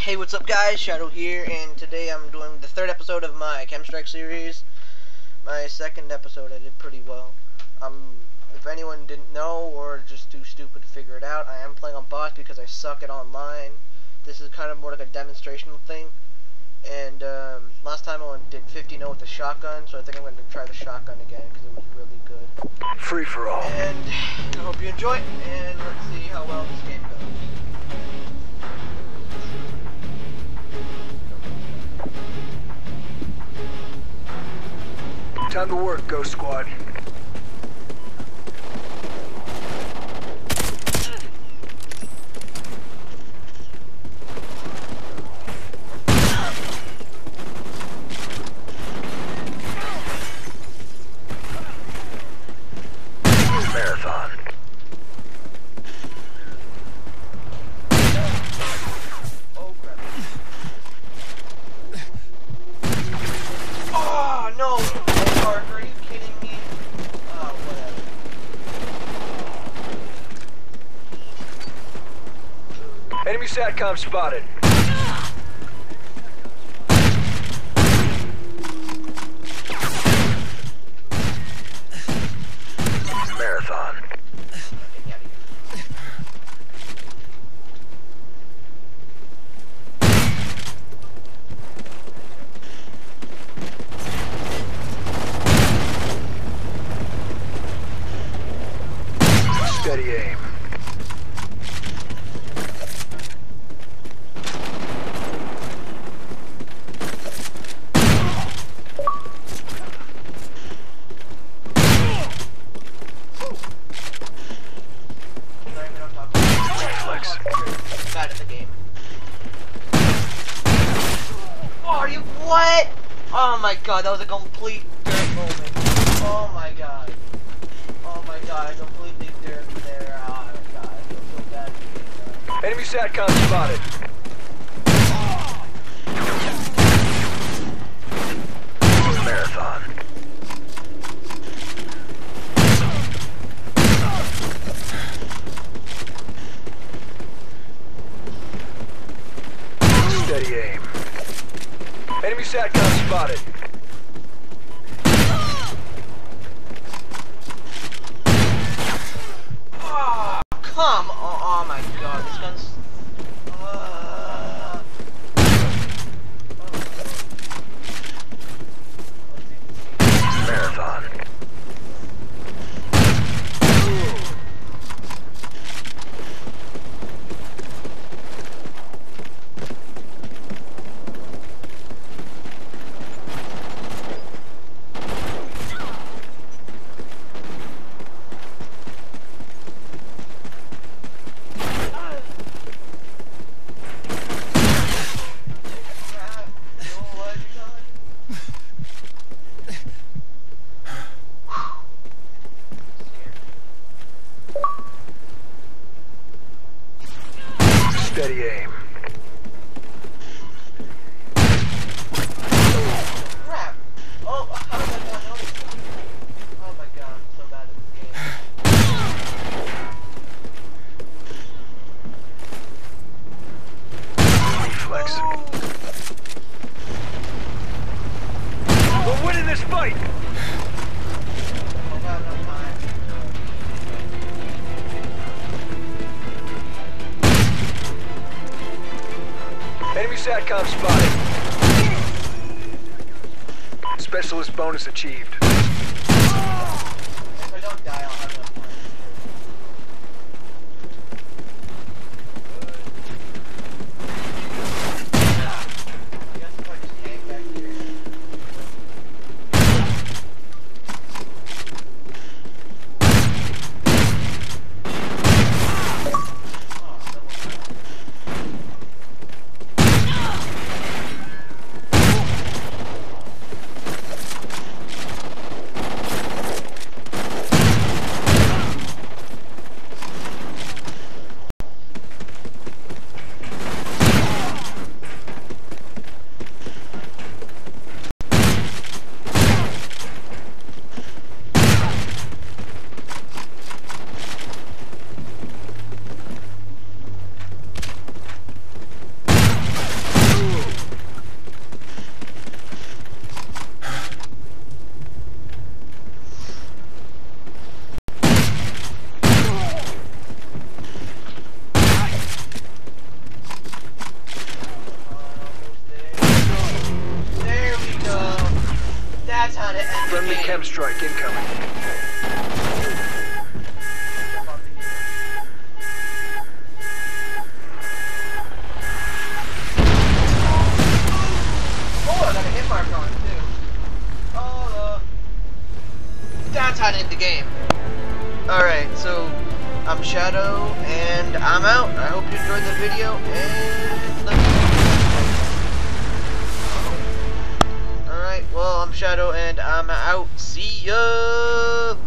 Hey, what's up guys? Shadow here, and today I'm doing the third episode of my KEM Strike series. My second episode I did pretty well. If anyone didn't know or just too stupid to figure it out, I am playing on bots because I suck at online. This is kind of more like a demonstrational thing. And last time I did 50-0 with the shotgun, so I think I'm going to try the shotgun again because it was really good. Free for all. And I hope you enjoy it, and let's see how well this game goes. Time to work, Ghost Squad. Marathon. Oh crap. Oh no! Are you kidding me? Oh, whatever. Enemy SATCOM spotted. Marathon. Steady aim. Reflex. Bad at the game. Oh, are you what? Oh my god, that was a complete dirt moment. Oh my god. Oh my god, I completely dirt there. Oh my god, I feel so bad at the game. Enemy SATCOM spotted. Marathon. Steady aim. Enemy SATCOM spotted. Oh, come on. Oh my god, this gun's... Marathon. Steady aim. Crap! Oh, how did I not notice? Oh my god, I'm so bad at this game. Reflex. We're winning this fight! Oh god, no time. Enemy SATCOM spotted. Specialist bonus achieved. If I don't die, I'll have enough time. I guess if I just hang back here. KEM Strike incoming. Oh, I got a hit mark on too. Oh, that's how to end the game. Alright, so I'm Shadow, and I'm out. I hope you enjoyed the video, and let me... Alright, well, I'm Shadow, and I'm out. See ya!